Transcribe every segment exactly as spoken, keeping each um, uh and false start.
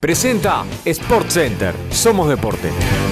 Presenta SportsCenter. Somos deporte.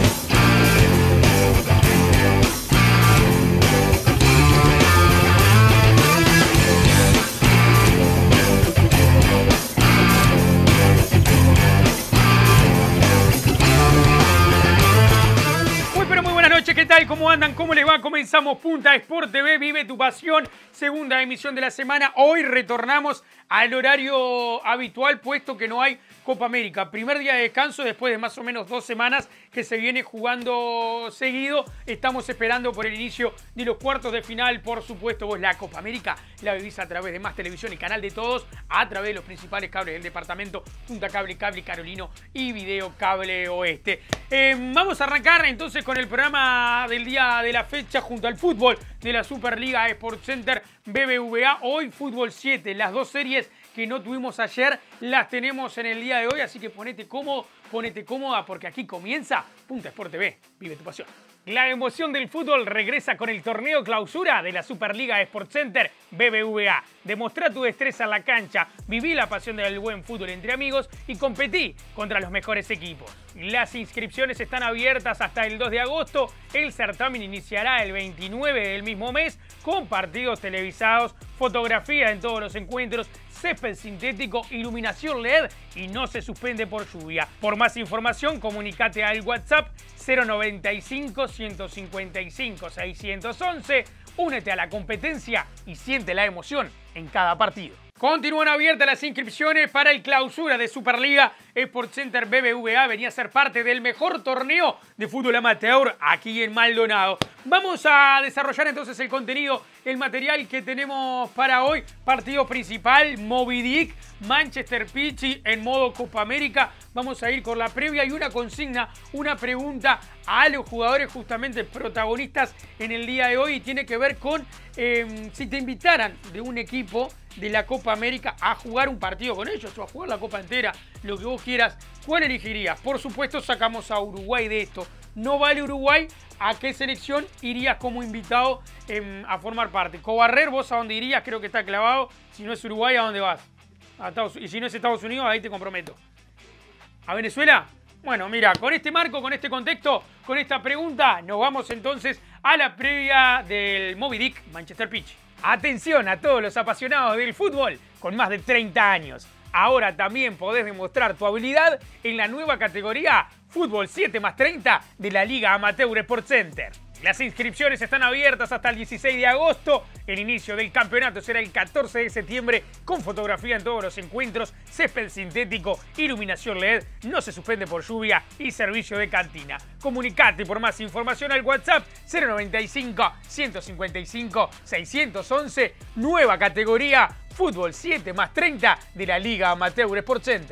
¿Qué tal? ¿Cómo andan? ¿Cómo les va? Comenzamos Punta Sport T V, vive tu pasión, segunda emisión de la semana. Hoy retornamos al horario habitual, puesto que no hay Copa América. Primer día de descanso después de más o menos dos semanas que se viene jugando seguido. Estamos esperando por el inicio de los cuartos de final. Por supuesto, vos la Copa América la vivís a través de Más Televisión, el canal de todos, a través de los principales cables del departamento, Punta Cable, Cable Carolino y Video Cable Oeste. Eh, vamos a arrancar entonces con el programa del día de la fecha junto al fútbol de la Superliga SportsCenter B B V A. Hoy Fútbol siete, las dos series que no tuvimos ayer las tenemos en el día de hoy, así que ponete cómodo, ponete cómoda, porque aquí comienza Punta Sport T V, vive tu pasión. La emoción del fútbol regresa con el torneo clausura de la Superliga SportsCenter B B V A. Demostrá tu destreza en la cancha, viví la pasión del buen fútbol entre amigos y competí contra los mejores equipos. Las inscripciones están abiertas hasta el dos de agosto. El certamen iniciará el veintinueve del mismo mes con partidos televisados, fotografía en todos los encuentros, césped sintético, iluminación L E D y no se suspende por lluvia. Por más información, comunicate al WhatsApp cero noventa y cinco, ciento cincuenta y cinco, seiscientos once. Únete a la competencia y siente la emoción en cada partido. Continúan abiertas las inscripciones para el clausura de Superliga SportsCenter B B V A. Venía a ser parte del mejor torneo de fútbol amateur aquí en Maldonado. Vamos a desarrollar entonces el contenido, el material que tenemos para hoy. Partido principal, Moby Dick, Manchester Pichi en modo Copa América. Vamos a ir con la previa y una consigna, una pregunta a los jugadores justamente protagonistas en el día de hoy. Y tiene que ver con eh, si te invitaran de un equipo de la Copa América a jugar un partido con ellos o a jugar la Copa entera, lo que vos quieras, ¿cuál elegirías? Por supuesto, sacamos a Uruguay de esto. No vale Uruguay, ¿a qué selección irías como invitado eh, a formar parte? Cobarrer, ¿vos a dónde irías? Creo que está clavado. Si no es Uruguay, ¿a dónde vas? A Estados, y si no es Estados Unidos, ahí te comprometo. ¿A Venezuela? Bueno, mira, con este marco, con este contexto, con esta pregunta, nos vamos entonces a la previa del Moby Dick Manchester Pitch. Atención a todos los apasionados del fútbol con más de treinta años. Ahora también podés demostrar tu habilidad en la nueva categoría Fútbol siete más treinta de la Liga Amateur SportsCenter. Las inscripciones están abiertas hasta el dieciséis de agosto. El inicio del campeonato será el catorce de septiembre con fotografía en todos los encuentros, césped sintético, iluminación L E D, no se suspende por lluvia y servicio de cantina. Comunicate por más información al WhatsApp cero noventa y cinco, ciento cincuenta y cinco, seiscientos once, nueva categoría Fútbol siete más treinta de la Liga Amateur SportsCenter.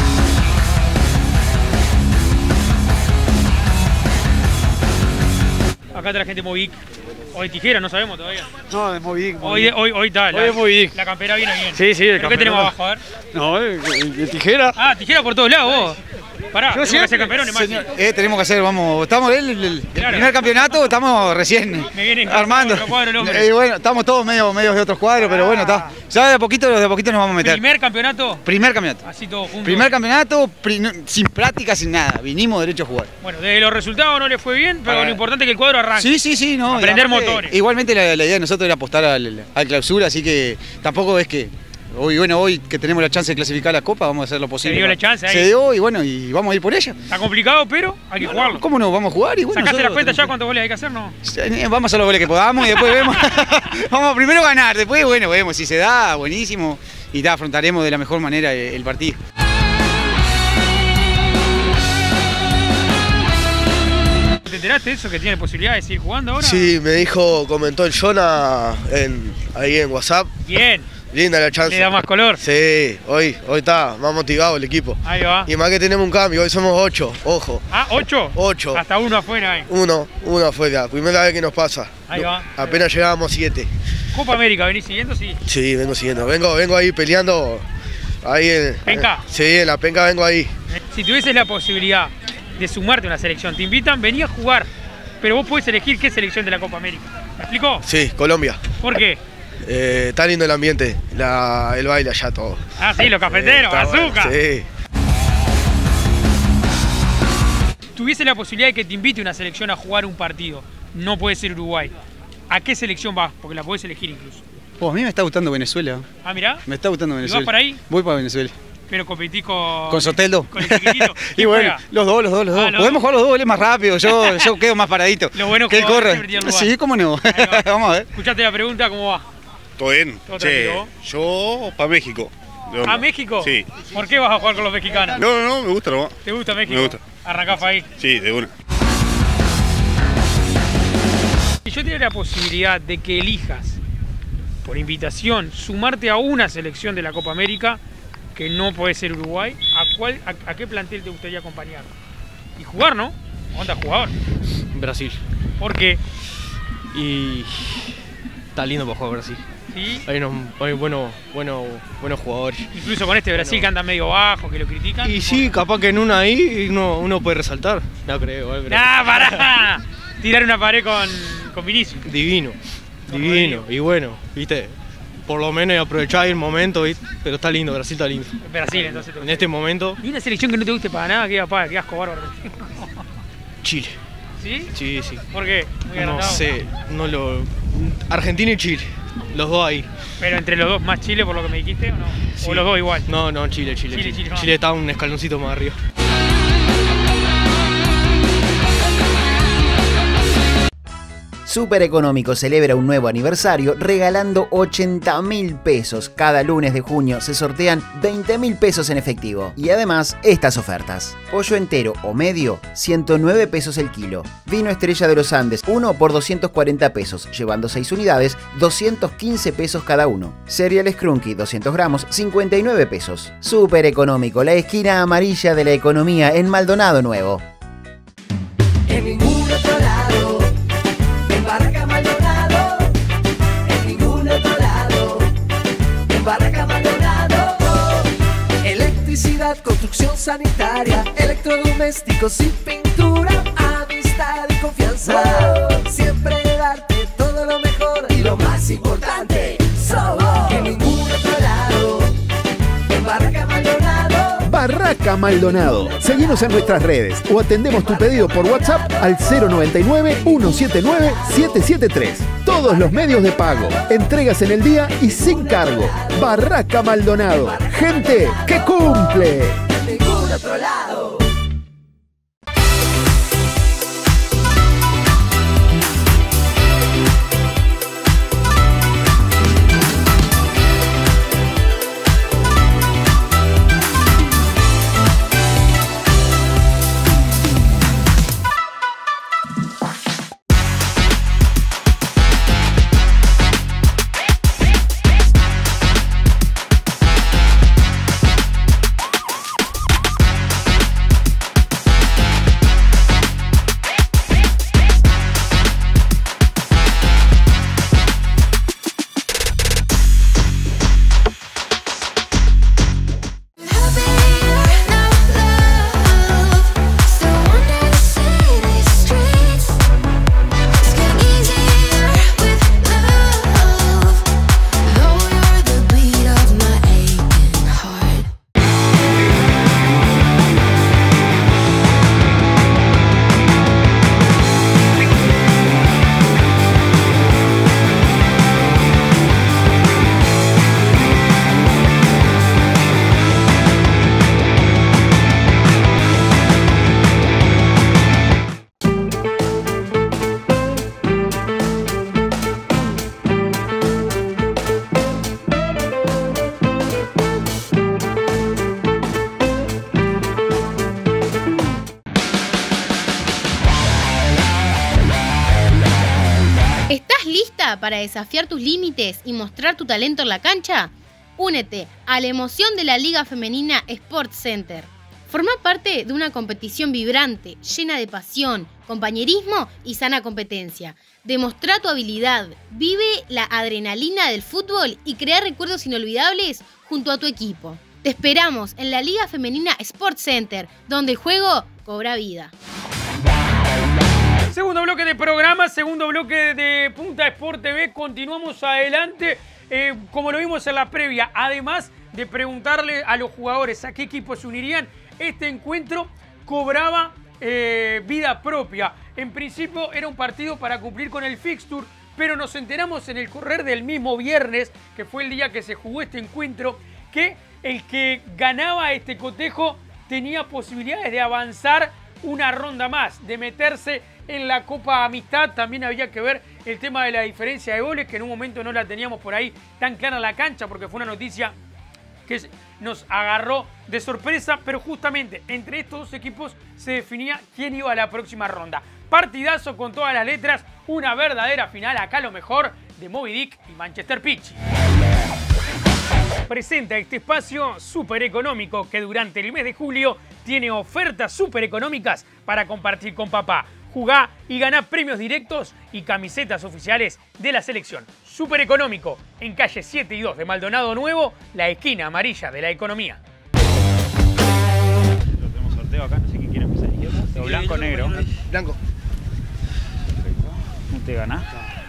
Acá está la gente de Moby Dick. O de Tijera, no sabemos todavía. No, de Moby Dick. Hoy, hoy, hoy está. Hoy La, es Moby Dick. La campera viene bien. Sí, sí. ¿Pero qué tenemos abajo? A ver. No, de, de Tijera. Ah, Tijera por todos lados vos. Pará, Yo tenemos que hacer campeones, Maxi. Eh, tenemos que hacer, vamos, estamos el, el, el Claro. primer campeonato, estamos recién Me vienen armando. otro cuadro el hombre. Y bueno, estamos todos medio, medios de otros cuadros, Ah. pero bueno, está. Ya de a poquito, de a poquito nos vamos a meter. ¿Primer campeonato? Primer campeonato. Así todos juntos. Primer campeonato, pri- no- sin práctica, sin nada. Vinimos derecho a jugar. Bueno, desde los resultados no le fue bien, pero Ah. lo importante es que el cuadro arranque. Sí, sí, sí, no. y Aprender aparte, motores. Igualmente la, la idea de nosotros era apostar al, al clausura, así que tampoco es que. Hoy, bueno, hoy que tenemos la chance de clasificar la Copa, vamos a hacer lo posible. dio la chance ahí. Se dio y bueno, y vamos a ir por ella. Está complicado, pero hay que jugarlo. ¿Cómo no? Vamos a jugar y bueno. ¿Sacaste la nosotros cuenta ya tenemos- cuántos goles hay que hacer, no? Vamos a hacer los goles que podamos y después vemos. Vamos a primero ganar, después, bueno, vemos si se da, buenísimo. Y ta, afrontaremos de la mejor manera el, el partido. ¿Te enteraste de eso, que tiene posibilidad de seguir jugando ahora? Sí, me dijo, comentó el Jonah en, ahí en WhatsApp. Bien, Linda la chance. le da más color. Sí, hoy, hoy está más motivado el equipo. Ahí va. Y más que tenemos un cambio, hoy somos ocho, ojo. Ah, ¿ocho? Ocho. Hasta uno afuera ahí. Uno, uno afuera, primera vez que nos pasa. Ahí va. Apenas llegábamos siete. Copa América, ¿venís siguiendo? Sí. Sí, vengo siguiendo. Vengo, vengo ahí peleando. Ahí en. ¿Penca? Sí, en la penca vengo ahí. Si tuvieses la posibilidad de sumarte a una selección, te invitan, vení a jugar, pero vos podés elegir qué selección de la Copa América. ¿Me explicó? Sí, Colombia. ¿Por qué? Eh, está lindo el ambiente, la, el baile allá todo. Ah, sí, los cafeteros, Eh, está bueno, azúcar. sí. hubiese la posibilidad de que te invite una selección a jugar un partido, no puede ser Uruguay, ¿a qué selección vas? Porque la podés elegir incluso. Oh, a mí me está gustando Venezuela. Ah, mirá. Me está gustando Venezuela. ¿Y vas para ahí? Voy para Venezuela. Pero competís con... Con Soteldo. Con el chiquitito. Y bueno, juega? los dos, los dos, los dos. Ah, los Podemos dos. jugar los dos, él es más rápido, yo, yo quedo más paradito. Lo bueno que él jugador corre. es el lugar. Sí, cómo no. Va. Vamos a ver. Escuchaste la pregunta, ¿cómo va? ¿Todo bien? Todo Che, tranquilo. yo para México. ¿De onda? ¿A México? Sí. ¿Por qué vas a jugar con los mexicanos? No, no, no, me gusta nomás. ¿Te gusta México? Me gusta. Arrancás ahí. Sí, de una. Si yo te diera la posibilidad de que elijas, por invitación, sumarte a una selección de la Copa América, que no puede ser Uruguay, ¿a, cuál, a, a qué plantel te gustaría acompañar? Y jugar, ¿no? Onda jugador. Brasil. ¿Por qué? Y está lindo para jugar Brasil. ¿Sí? Hay unos hay buenos, buenos, buenos jugadores. Incluso con este Brasil Bueno. que anda medio bajo, que lo critican. Y sí, capaz que en una ahí uno, uno puede resaltar. No creo, eh, pero ¡Nah, pará! Tirar una pared con, con Vinicius. divino, Con divino. Rodrigo. Y bueno, viste, por lo menos aprovechar el momento, ¿viste? Pero está lindo, Brasil está lindo. Brasil, entonces. te En gusta. este momento, ¿Y una selección que no te guste para nada? Qué, qué asco bárbaro. Chile. ¿Sí? Sí, sí. ¿Por qué? Muy No agrandado. sé, no lo. Argentina y Chile, los dos ahí. Pero entre los dos, más Chile por lo que me dijiste, ¿o no? Sí. O los dos igual. No, no, Chile, Chile. Chile, Chile, Chile, Chile, no. está un escaloncito más arriba. Super Económico celebra un nuevo aniversario regalando ochenta mil pesos. Cada lunes de junio se sortean veinte mil pesos en efectivo. Y además, estas ofertas. Pollo entero o medio, ciento nueve pesos el kilo. Vino Estrella de los Andes, uno por doscientos cuarenta pesos. Llevando seis unidades, doscientos quince pesos cada uno. Cereales Crunky, doscientos gramos, cincuenta y nueve pesos. Super Económico, la esquina amarilla de la economía en Maldonado Nuevo. En ningún otro lado, en Barraca Maldonado, en ningún otro lado, en Barraca Maldonado. Electricidad, construcción sanitaria, electrodomésticos y pintura, amistad y confianza. Siempre darte todo lo mejor y lo más importante, somos en ningún otro lado, en Barraca Maldonado. Barraca Maldonado. Seguinos en nuestras redes o atendemos tu pedido por WhatsApp al cero noventa y nueve, ciento setenta y nueve, setecientos setenta y tres. Todos los medios de pago, entregas en el día y sin cargo. Barraca Maldonado. Gente que cumple. En ningún otro lado. ¿Estás lista para desafiar tus límites y mostrar tu talento en la cancha? Únete a la emoción de la Liga Femenina Sports Center. Forma parte de una competición vibrante, llena de pasión, compañerismo y sana competencia. Demostrá tu habilidad, vive la adrenalina del fútbol y crea recuerdos inolvidables junto a tu equipo. Te esperamos en la Liga Femenina Sports Center, donde el juego cobra vida. Segundo bloque de programa, segundo bloque de Punta Sport T V. Continuamos adelante, eh, como lo vimos en la previa. Además de preguntarle a los jugadores a qué equipo se unirían, este encuentro cobraba eh, vida propia. En principio era un partido para cumplir con el fixture, pero nos enteramos en el correr del mismo viernes, que fue el día que se jugó este encuentro, que el que ganaba este cotejo tenía posibilidades de avanzar una ronda más, de meterse en la Copa Amistad. También había que ver el tema de la diferencia de goles, que en un momento no la teníamos por ahí tan clara en la cancha, porque fue una noticia que nos agarró de sorpresa, pero justamente entre estos dos equipos se definía quién iba a la próxima ronda. Partidazo con todas las letras, una verdadera final. Acá lo mejor de Moby Dick y Manchester Pichi. Presenta este espacio súper económico que durante el mes de julio tiene ofertas súper económicas para compartir con papá. Jugá y ganá premios directos y camisetas oficiales de la selección. Súper económico, en calle siete y dos de Maldonado Nuevo, la esquina amarilla de la economía. Lo tenemos sorteo acá, no sé quién quiere empezar. ¿Yo? Blanco o negro? Blanco. Perfecto. ¿No te ganás?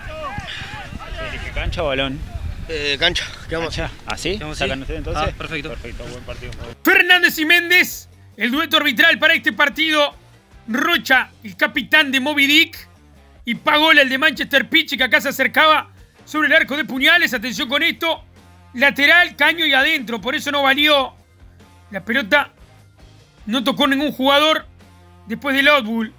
¿Elige cancha o balón? Eh, cancha. ¿Qué vamos a hacer? ¿Así? ¿Qué vamos a ¿Sacan hacer? ustedes entonces? Ah, perfecto. Perfecto, buen partido. Fernández y Méndez, el dueto arbitral para este partido. Rocha, el capitán de Moby Dick, y Pagola, el de Manchester Pichi, que acá se acercaba sobre el arco de puñales. Atención con esto. Lateral, caño y adentro. Por eso no valió. La pelota no tocó ningún jugador después del outbull.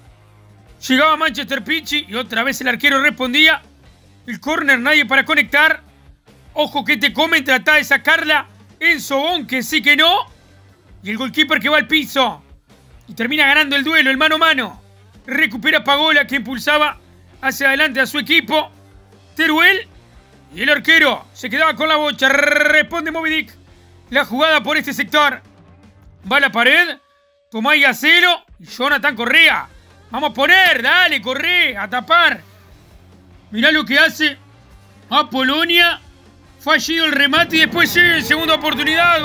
Llegaba Manchester Pichi y otra vez el arquero respondía. El córner, nadie para conectar. Ojo que te comen, trata de sacarla. Enzo Bon, que sí que no. Y el goalkeeper que va al piso. Y termina ganando el duelo, el mano a mano. Recupera Pagola, que impulsaba hacia adelante a su equipo. Teruel. Y el arquero se quedaba con la bocha. Responde Moby Dick. La jugada por este sector. Va a la pared. Tomás Gacelo. Y Jonathan Correa. Vamos a poner, dale, Correa, a tapar. Mirá lo que hace a Polonia. Fallido el remate y después sigue segunda oportunidad.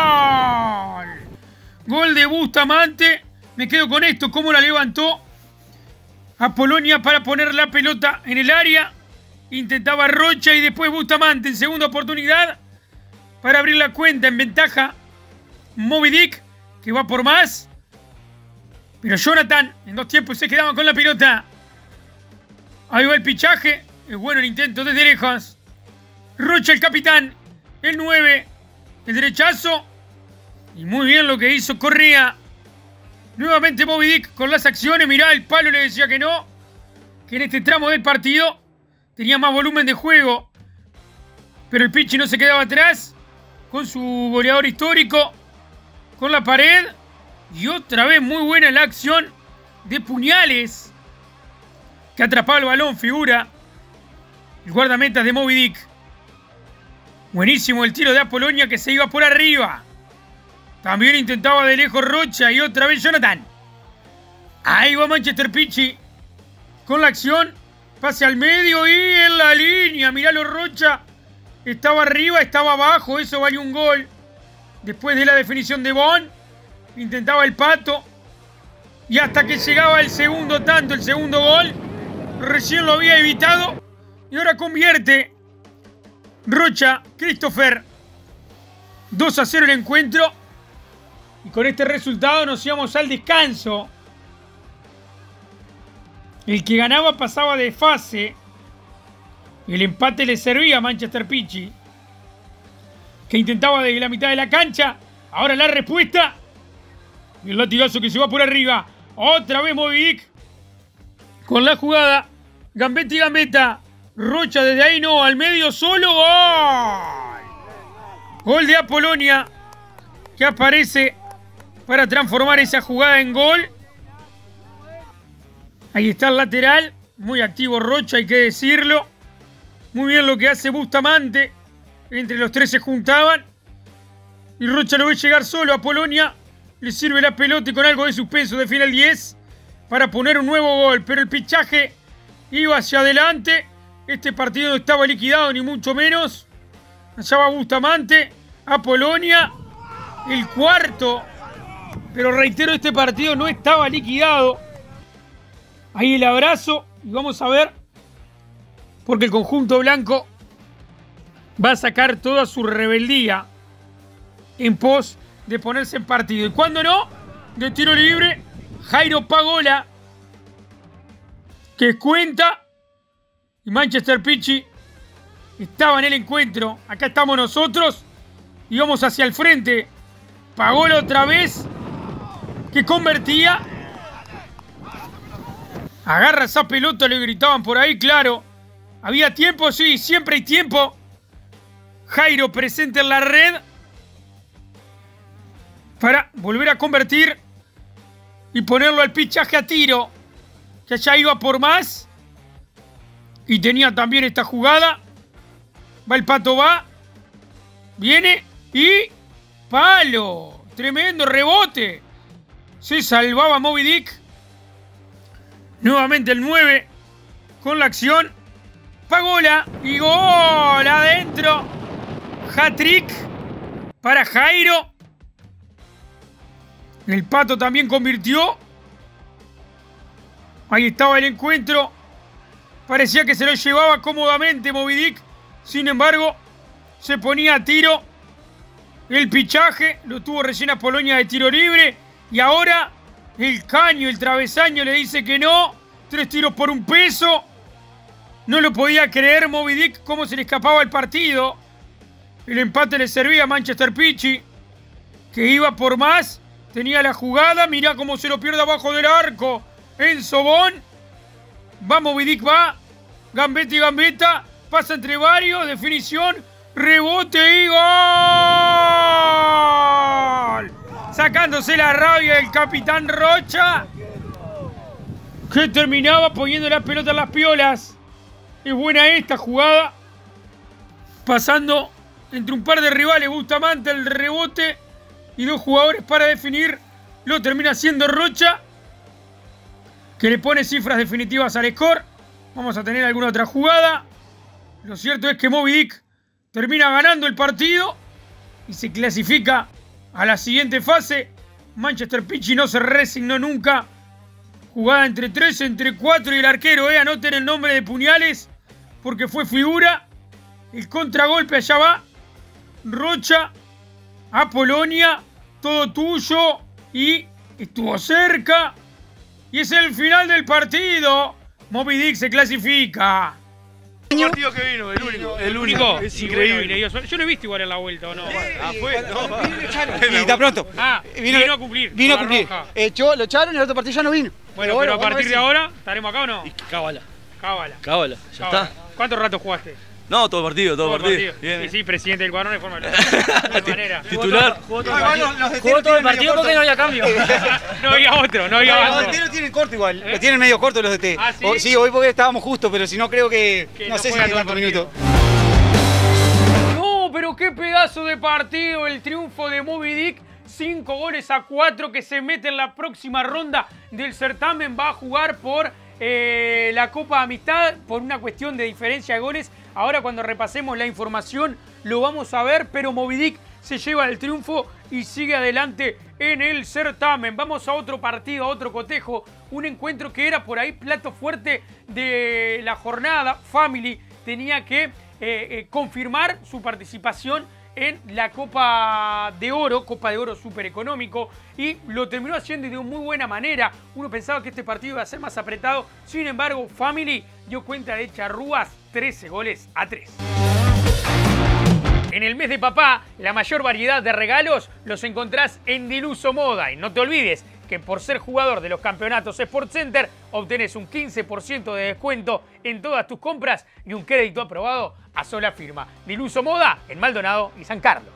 ¡Gol! Gol de Bustamante. Me quedo con esto, cómo la levantó a Polonia para poner la pelota en el área. Intentaba Rocha y después Bustamante en segunda oportunidad para abrir la cuenta en ventaja. Moby Dick, que va por más. Pero Jonathan en dos tiempos se quedaba con la pelota. Ahí va el pichaje. Es bueno el intento desde lejos. Rocha, el capitán. El nueve. El derechazo. Y muy bien lo que hizo Correa. Nuevamente Moby Dick con las acciones. Mirá, el palo le decía que no. Que en este tramo del partido tenía más volumen de juego. Pero el Pichi no se quedaba atrás. Con su goleador histórico. Con la pared. Y otra vez muy buena la acción de Puñales. Que atrapaba el balón, figura. El guardametas de Moby Dick. Buenísimo el tiro de Apolonia, que se iba por arriba. También intentaba de lejos Rocha y otra vez Jonathan. Ahí va Manchester Pichi. Con la acción. Pase al medio y en la línea. Miralo, Rocha. Estaba arriba, estaba abajo. Eso valió un gol. Después de la definición de Bon. Intentaba el Pato. Y hasta que llegaba el segundo tanto, el segundo gol. Recién lo había evitado. Y ahora convierte Rocha, Christopher. dos a cero el encuentro. Y con este resultado nos íbamos al descanso. El que ganaba pasaba de fase. El empate le servía a Manchester Pichi, que intentaba desde la mitad de la cancha. Ahora la respuesta. Y el latigazo que se va por arriba. Otra vez Moby Dick con la jugada. Gambetti, Gambetta. Rocha desde ahí no, al medio solo. ¡Gol! Gol de Apolonia, que aparece para transformar esa jugada en gol. Ahí está el lateral. Muy activo Rocha, hay que decirlo. Muy bien lo que hace Bustamante. Entre los tres se juntaban. Y Rocha lo ve llegar solo a Polonia. Le sirve la pelota y con algo de suspenso define el diez para poner un nuevo gol. Pero el pichaje iba hacia adelante. Este partido no estaba liquidado, ni mucho menos. Allá va Bustamante a Polonia. El cuarto. Pero reitero, este partido no estaba liquidado. Ahí el abrazo. Y vamos a ver. Porque el conjunto blanco va a sacar toda su rebeldía en pos de ponerse en partido. Y cuando no, de tiro libre, Jairo Pagola, que cuenta, y Manchester Pichi estaba en el encuentro. Acá estamos nosotros y vamos hacia el frente. Pagola otra vez, que convertía. Agarra esa pelota, le gritaban por ahí, claro. Había tiempo, sí, siempre hay tiempo. Jairo presente en la red para volver a convertir y ponerlo al pichaje a tiro, que allá iba por más. Y tenía también esta jugada. Va el Pato, va. Viene y palo. Tremendo rebote. Se salvaba Moby Dick. Nuevamente el nueve con la acción. Pagola y gol adentro. Hat-trick para Jairo. El Pato también convirtió. Ahí estaba el encuentro. Parecía que se lo llevaba cómodamente Moby Dick. Sin embargo, se ponía a tiro. El pichaje lo tuvo recién a Polonia de tiro libre. Y ahora el caño, el travesaño le dice que no. Tres tiros por un peso. No lo podía creer Moby Dick cómo se le escapaba el partido. El empate le servía a Manchester Pichi, que iba por más. Tenía la jugada. Mirá cómo se lo pierde abajo del arco. Enzo Bon. Va Moby Dick, va. Gambetta y Gambetta. Pasa entre varios. Definición. Rebote y gol. Sacándose la rabia del capitán Rocha, que terminaba poniendo la pelota en las piolas. Es buena esta jugada. Pasando entre un par de rivales. Bustamante, el rebote y dos jugadores para definir. Lo termina haciendo Rocha, que le pone cifras definitivas al score. Vamos a tener alguna otra jugada. Lo cierto es que Moby Dick termina ganando el partido y se clasifica a la siguiente fase. Manchester Pichi no se resignó nunca. Jugada entre tres, entre cuatro y el arquero, eh, anoten el nombre de Puñales, porque fue figura. El contragolpe, allá va Rocha a Polonia. Todo tuyo. Y estuvo cerca. Y es el final del partido. Moby Dick se clasifica. El partido que vino, el único. El único. Es increíble. Yo no he visto igual en la vuelta, ¿o no? Ah, fue. No, Y está pronto. Ah, vino, vino a cumplir. Vino a cumplir. Echó, lo echaron y el otro partido ya no vino. Bueno, pero, bueno, a partir a de si... ahora, ¿estaremos acá o no? Cábala. Cábala. Cábala, ya Cábala. está. ¿Cuánto rato jugaste? No, todo el partido, todo, todo el partido. partido. Bien. Sí, sí, presidente del cuadrón de forma de manera. Titular. Jugó todo el partido, jugó todo el partido porque no había cambio. No había otro, no había Los otro. D T lo tienen corto igual. ¿Eh? Lo tienen medio corto los D T. ¿Ah, sí? O, sí, hoy porque estábamos justos, pero si no creo que... Que no no sé si juega tiene todo tantos el minutos. No, pero qué pedazo de partido. El triunfo de Moby Dick. Cinco goles a cuatro, que se mete en la próxima ronda del certamen. Va a jugar por eh, la Copa Amistad por una cuestión de diferencia de goles. Ahora cuando repasemos la información lo vamos a ver, pero Moby Dick se lleva el triunfo y sigue adelante en el certamen. Vamos a otro partido, a otro cotejo. Un encuentro que era por ahí plato fuerte de la jornada. Family tenía que eh, eh, confirmar su participación en la Copa de Oro, Copa de Oro súper económico, y lo terminó haciendo de muy buena manera. Uno pensaba que este partido iba a ser más apretado, sin embargo, Family dio cuenta de charrúas, trece goles a tres. En el mes de papá, la mayor variedad de regalos los encontrás en Diluso Moda. Y no te olvides que por ser jugador de los campeonatos SportsCenter, obtenés un quince por ciento de descuento en todas tus compras y un crédito aprobado a sola firma. Diluso Moda en Maldonado y San Carlos.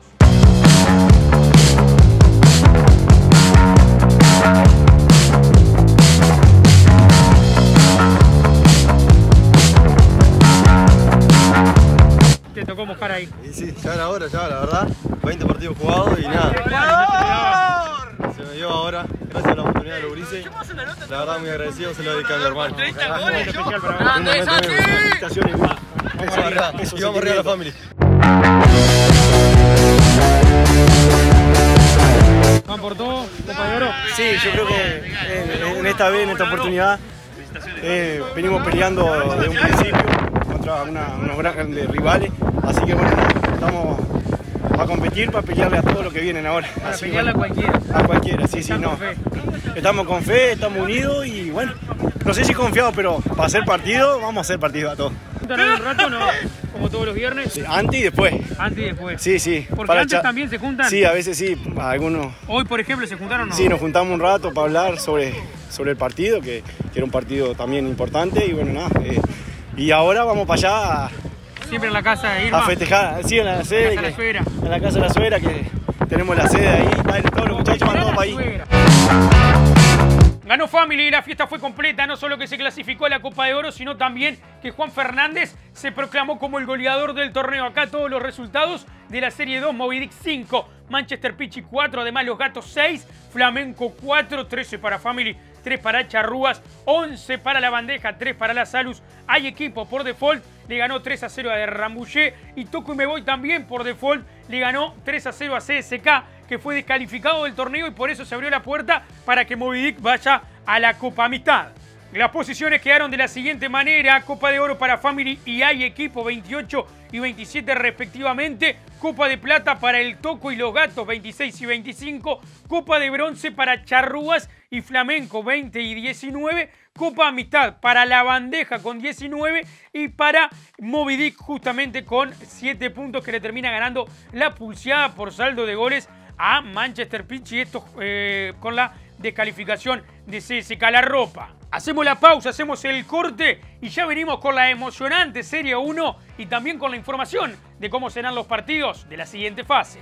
Te tocó mojar ahí. Y sí, ya era hora, ya, la verdad. veinte partidos jugados y nada. Se me dio ahora, gracias a la oportunidad de los gurises. La verdad, muy agradecido, se lo dediqué a mi hermano. treinta goles, especial para vos. Felicitaciones, vamos arriba, y vamos arriba a la Family. ¿Van por todo? ¿Copa de Oro? Sí, yo creo que en, en esta vez, en esta oportunidad, eh, venimos peleando desde un principio contra una, unos grandes rivales, así que bueno, estamos a competir para pelearle a todos los que vienen ahora. Para así pelearle bueno, a cualquiera. A cualquiera, sí, sí, no. estamos con fe, estamos unidos y bueno, no sé si confiados, pero para hacer partido, vamos a hacer partido a todos. ¿Juntan un rato no? Como todos los viernes. Sí, antes y después. Antes y después. Sí, sí. Porque para antes cha- también se juntan. Sí, a veces sí, algunos. Hoy, por ejemplo, se juntaron o no. Sí, nos juntamos un rato para hablar sobre, sobre el partido, que, que era un partido también importante y bueno, nada. Eh, y ahora vamos para allá a, Siempre en la casa de Irma. a festejar, sí, en la sede. En la casa de la suegra. En la casa de la suegra, que tenemos la sede ahí, ahí todos los muchachos van todos para ahí. Ganó Family y la fiesta fue completa, no solo que se clasificó a la Copa de Oro, sino también que Juan Fernández se proclamó como el goleador del torneo. Acá todos los resultados de la Serie dos, Moby Dick cinco, Manchester Pichi cuatro, además Los Gatos seis, Flamenco cuatro, trece para Family, tres para Charrúas, once para La Bandeja, tres para La Salus. Hay equipo por default, le ganó tres a cero a Rambouillet y Toco y Me Voy también por default, le ganó tres a cero a C S K, que fue descalificado del torneo y por eso se abrió la puerta para que Moby Dick vaya a la Copa Amistad. Las posiciones quedaron de la siguiente manera: Copa de Oro para Family y Hay Equipo veintiocho y veintisiete respectivamente, Copa de Plata para el Toco y Los Gatos veintiséis y veinticinco, Copa de Bronce para Charrúas y Flamenco veinte y diecinueve, Copa Amistad para La Bandeja con diecinueve y para Moby Dick justamente con siete puntos, que le termina ganando la pulseada por saldo de goles a Manchester Pitch, y esto eh, con la descalificación de C S K La Ropa. Hacemos la pausa, hacemos el corte y ya venimos con la emocionante Serie uno y también con la información de cómo serán los partidos de la siguiente fase.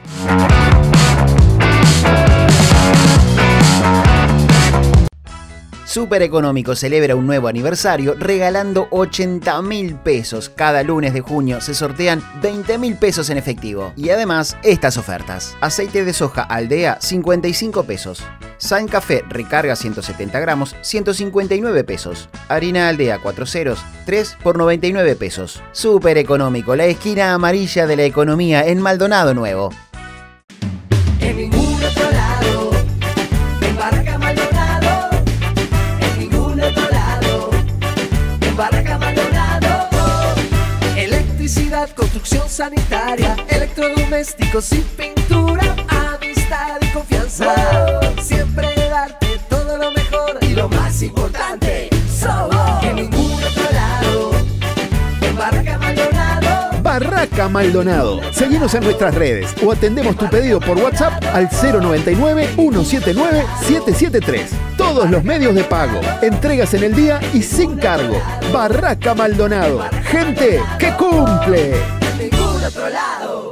Super Económico celebra un nuevo aniversario regalando ochenta mil pesos. Cada lunes de junio se sortean veinte mil pesos en efectivo. Y además, estas ofertas: aceite de soja Aldea, cincuenta y cinco pesos. San Café Recarga ciento setenta gramos, ciento cincuenta y nueve pesos. Harina Aldea cuatro ceros, tres por noventa y nueve pesos. Super Económico, la esquina amarilla de la economía en Maldonado Nuevo. En ningún otro lado, en Barraca Maldonado, en ningún otro lado, en Barraca Maldonado. Electricidad, construcción sanitaria, electrodomésticos y pintura, amistad y confianza. Siempre darte todo lo mejor y lo más importante, somos en ningún otro lado, en Barraca Maldonado. Barraca Maldonado. Seguinos en nuestras redes o atendemos tu pedido por WhatsApp al cero noventa y nueve, ciento setenta y nueve, setecientos setenta y tres. Todos los medios de pago, entregas en el día y sin cargo. Barraca Maldonado. Gente que cumple. En ningún otro lado.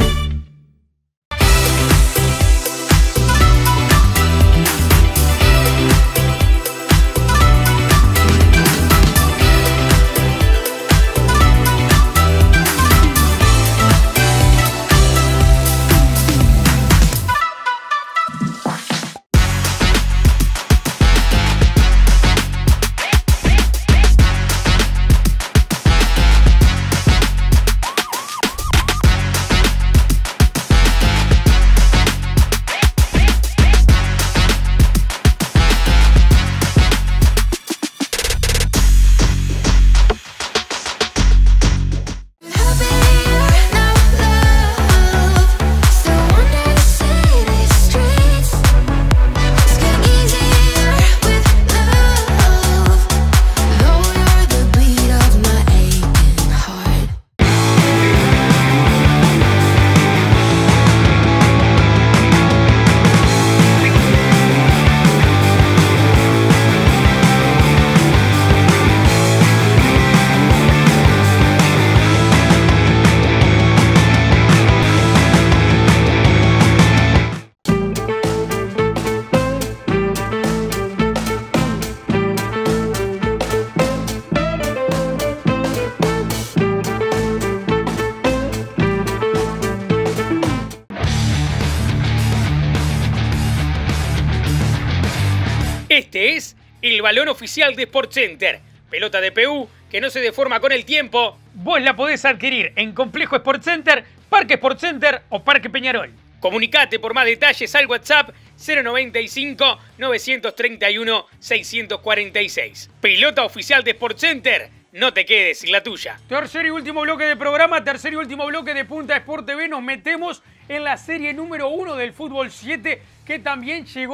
Este es el balón oficial de SportsCenter. Pelota de P U que no se deforma con el tiempo. Vos la podés adquirir en Complejo SportsCenter, Parque SportsCenter o Parque Peñarol. Comunicate por más detalles al WhatsApp cero noventa y cinco, novecientos treinta y uno, seiscientos cuarenta y seis. Pelota oficial de SportsCenter. No te quedes sin la tuya. Tercer y último bloque de programa, tercer y último bloque de Punta Sport T V. Nos metemos en la serie número uno del Fútbol siete, que también llegó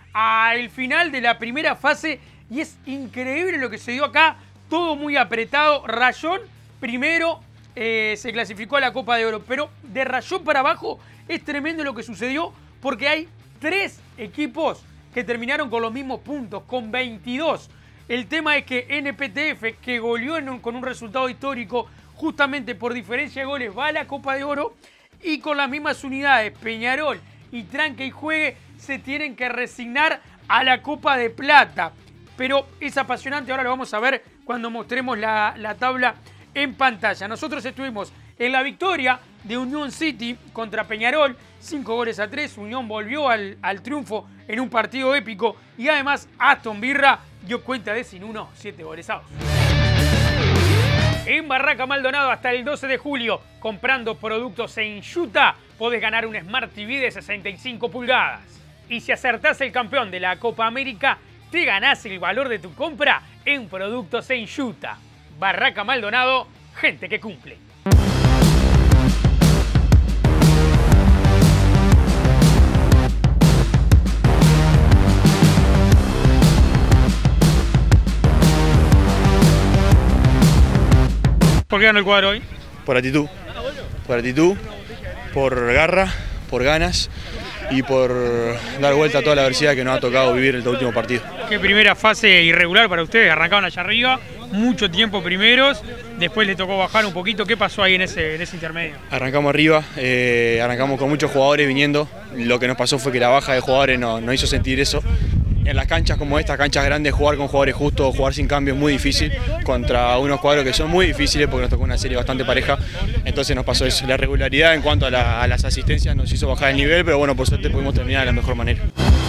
al final de la primera fase y es increíble lo que se dio acá, todo muy apretado. Rayón primero eh, se clasificó a la Copa de Oro, pero de Rayón para abajo es tremendo lo que sucedió porque hay tres equipos que terminaron con los mismos puntos, con veintidós. El tema es que N P T F, que goleó en un, con un resultado histórico, justamente por diferencia de goles, va a la Copa de Oro y con las mismas unidades, Peñarol y Tranca y Juegue, se tienen que resignar a la Copa de Plata. Pero es apasionante, ahora lo vamos a ver cuando mostremos la, la tabla en pantalla. Nosotros estuvimos en la victoria de Unión City contra Peñarol, cinco goles a tres. Unión volvió al, al triunfo en un partido épico y además Aston Villa dio cuenta de sin uno, siete golesados. En Barraca Maldonado hasta el doce de julio, comprando productos en Yuta, podés ganar un Smart T V de sesenta y cinco pulgadas. Y si acertás el campeón de la Copa América, te ganás el valor de tu compra en productos en Yuta. Barraca Maldonado, gente que cumple. ¿Por qué ganó el cuadro hoy? Por actitud. Por actitud, por garra, por ganas y por dar vuelta a toda la adversidad que nos ha tocado vivir en este último partido. Qué primera fase irregular para ustedes, arrancaban allá arriba, mucho tiempo primeros, después le tocó bajar un poquito. ¿Qué pasó ahí en ese, en ese intermedio? Arrancamos arriba, eh, arrancamos con muchos jugadores viniendo, lo que nos pasó fue que la baja de jugadores nos, nos hizo sentir eso. En las canchas como estas, canchas grandes, jugar con jugadores justos, jugar sin cambio es muy difícil, contra unos cuadros que son muy difíciles porque nos tocó una serie bastante pareja, entonces nos pasó eso. La regularidad en cuanto a, la, a las asistencias nos hizo bajar el nivel, pero bueno, por suerte pudimos terminar de la mejor manera.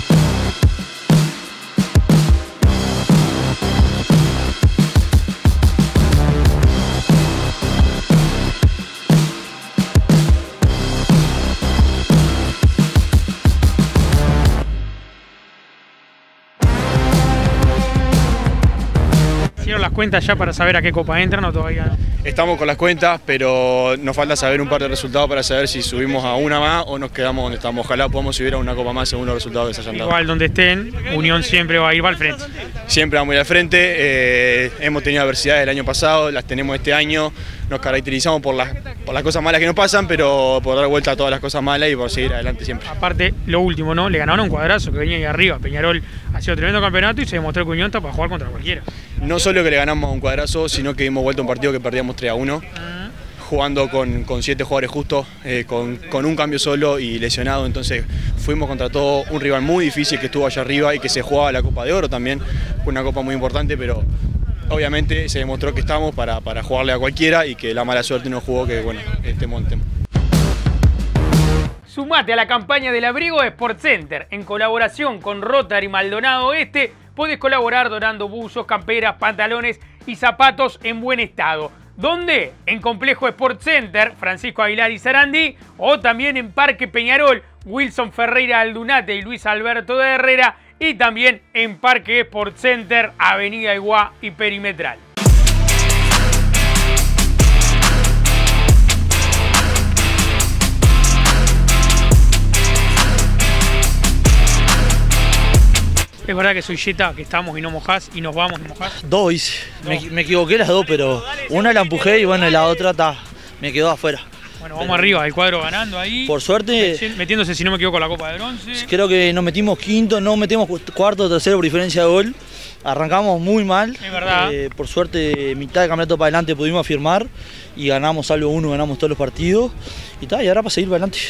Las cuentas ya para saber a qué copa entran o todavía? Estamos con las cuentas, pero nos falta saber un par de resultados para saber si subimos a una más o nos quedamos donde estamos. Ojalá podamos subir a una copa más según los resultados que se hayan dado. Igual donde estén, Unión siempre va a ir al frente. Siempre vamos a ir al frente, eh, hemos tenido adversidades el año pasado, las tenemos este año, nos caracterizamos por las, por las cosas malas que nos pasan, pero por dar vuelta a todas las cosas malas y por seguir adelante siempre. Aparte, lo último, ¿no? Le ganaron un cuadrazo que venía ahí arriba. Peñarol ha sido tremendo campeonato y se demostró que Unión está para jugar contra cualquiera. No solo que le ganamos a un cuadrazo, sino que dimos vuelta a un partido que perdíamos tres a uno, jugando con, con siete jugadores justos, eh, con, con un cambio solo y lesionado, entonces fuimos contra todo un rival muy difícil que estuvo allá arriba y que se jugaba la Copa de Oro también, fue una copa muy importante, pero obviamente se demostró que estamos para, para jugarle a cualquiera y que la mala suerte nos jugó que, bueno, estemos en tema. Sumate a la campaña del abrigo de Sport Center. En colaboración con Rotary Maldonado Este, podés colaborar donando buzos, camperas, pantalones y zapatos en buen estado. ¿Dónde? En Complejo Sport Center, Francisco Aguilar y Sarandí, o también en Parque Peñarol, Wilson Ferreira Aldunate y Luis Alberto de Herrera, y también en Parque Sport Center, Avenida Iguá y Perimetral. ¿Es verdad que soy Jetta, que estamos y no mojás y nos vamos y mojás? Dos hice, me, me equivoqué las dos, pero una la empujé y bueno, la otra ta, me quedó afuera. Bueno, vamos pero, arriba, el cuadro ganando ahí. Por suerte. Metiéndose, si no me equivoco, la Copa de Bronce. Creo que nos metimos quinto, no metimos cuarto o tercero por diferencia de gol. Arrancamos muy mal. Es verdad. Eh, por suerte, mitad de campeonato para adelante pudimos firmar y ganamos salvo uno, ganamos todos los partidos. Y tal, y ahora para seguir para adelante.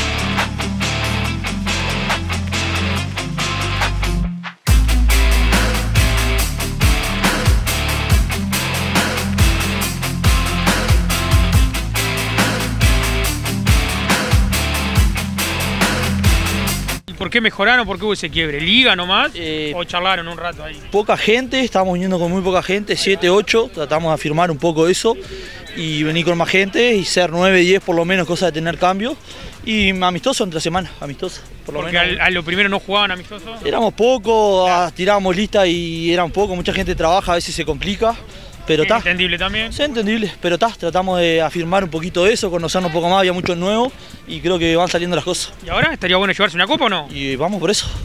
¿Por qué mejoraron? ¿Por qué hubo ese quiebre? ¿Liga nomás? Eh, ¿O charlaron un rato ahí? Poca gente, estábamos viniendo con muy poca gente, siete, ocho, tratamos de afirmar un poco eso y venir con más gente y ser nueve, diez por lo menos, cosa de tener cambio. Y amistoso entre semana, amistoso. Por lo Porque menos. Al, a lo primero no jugaban amistosos. Éramos pocos, tirábamos lista y eran pocos, mucha gente trabaja, a veces se complica. Pero es entendible también. Es entendible, pero está, tratamos de afirmar un poquito eso, conocernos un poco más, había muchos nuevos y creo que van saliendo las cosas. ¿Y ahora estaría bueno llevarse una copa o no? Y vamos por eso. Bueno,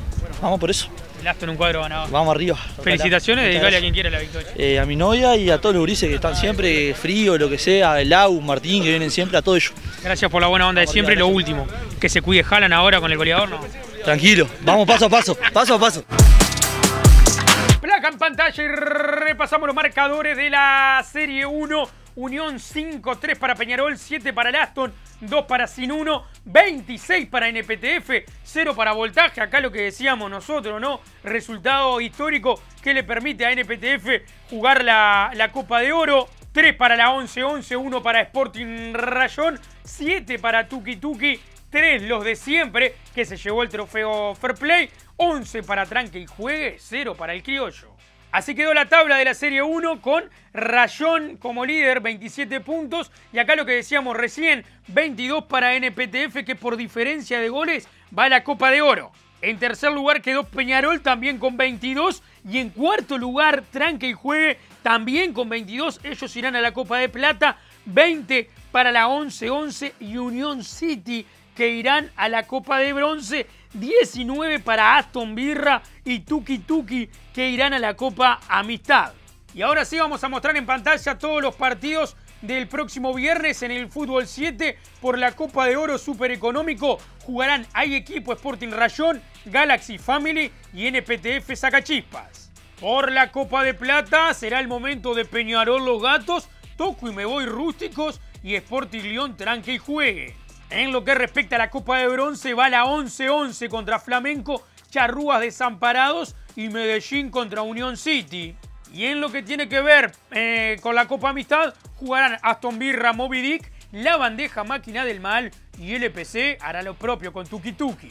vamos por eso. El Aston un cuadro ganador. Vamos arriba. Felicitaciones, Ojalá. dedicale a quien quiera la victoria. Eh, a mi novia y a todos los gurises que están siempre, frío, lo que sea, el Lau, Martín, que vienen siempre, a todos ellos. Gracias por la buena onda de siempre. Lo último, que se cuide Haaland ahora con el goleador, ¿no? Tranquilo, vamos paso a paso, paso a paso. Placa en pantalla y repasamos los marcadores de la Serie uno. Unión cinco, tres para Peñarol, siete para el Aston, dos para Sin uno, veintiséis para N P T F, cero para Voltaje. Acá lo que decíamos nosotros, ¿no? Resultado histórico que le permite a N P T F jugar la, la Copa de Oro. tres para la once once, uno para Sporting Rayón, siete para Tuki Tuki, tres los de siempre, que se llevó el trofeo Fair Play, once para Tranque y Juegue, cero para el Criollo. Así quedó la tabla de la Serie uno con Rayón como líder, veintisiete puntos. Y acá lo que decíamos recién, veintidós para N P T F, que por diferencia de goles va a la Copa de Oro. En tercer lugar quedó Peñarol también con veintidós. Y en cuarto lugar, Tranque y Juegue también con veintidós. Ellos irán a la Copa de Plata. veinte para la once once y Unión City, que irán a la Copa de Bronce. diecinueve para Aston Birra y Tuki Tuki, que irán a la Copa Amistad. Y ahora sí vamos a mostrar en pantalla todos los partidos del próximo viernes en el Fútbol siete por la Copa de Oro Super Económico. Jugarán Hay Equipo Sporting Rayón, Galaxy Family y N P T F Sacachispas. Por la Copa de Plata será el momento de Peñarol Los Gatos, Toco y Me Voy Rústicos y Sporting León Tranque y Juegue. En lo que respecta a la Copa de Bronce va la once once contra Flamenco, Charrúas Desamparados y Medellín contra Unión City. Y en lo que tiene que ver eh, con la Copa Amistad, jugarán Aston Birra, Moby Dick, La Bandeja Máquina del Mal y L P C hará lo propio con Tuki Tuki.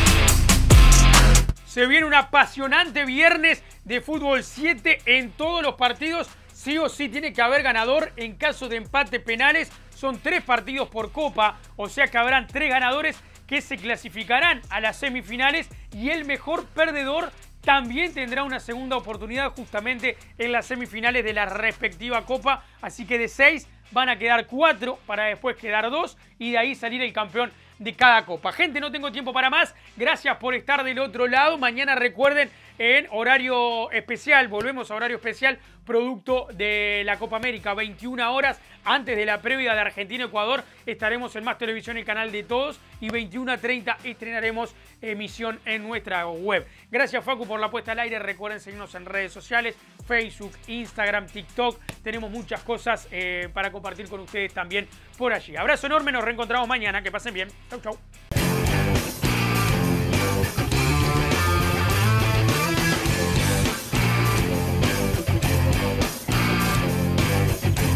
Se viene un apasionante viernes de Fútbol siete en todos los partidos. Sí o sí tiene que haber ganador en caso de empate penales. Son tres partidos por copa, o sea que habrán tres ganadores que se clasificarán a las semifinales y el mejor perdedor también tendrá una segunda oportunidad justamente en las semifinales de la respectiva copa. Así que de seis van a quedar cuatro para después quedar dos y de ahí salir el campeón de cada copa. Gente, no tengo tiempo para más. Gracias por estar del otro lado. Mañana recuerden, en horario especial, volvemos a horario especial, producto de la Copa América, veintiuna horas antes de la previa de Argentina-Ecuador, estaremos en Más Televisión, el canal de todos, y veintiuna treinta estrenaremos emisión en nuestra web. Gracias, Facu, por la puesta al aire. Recuerden seguirnos en redes sociales, Facebook, Instagram, TikTok. Tenemos muchas cosas eh, para compartir con ustedes también por allí. Abrazo enorme, nos reencontramos mañana. Que pasen bien. Chau, chau.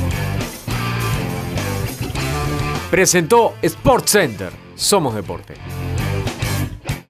Presentó Sports Center. Somos deporte.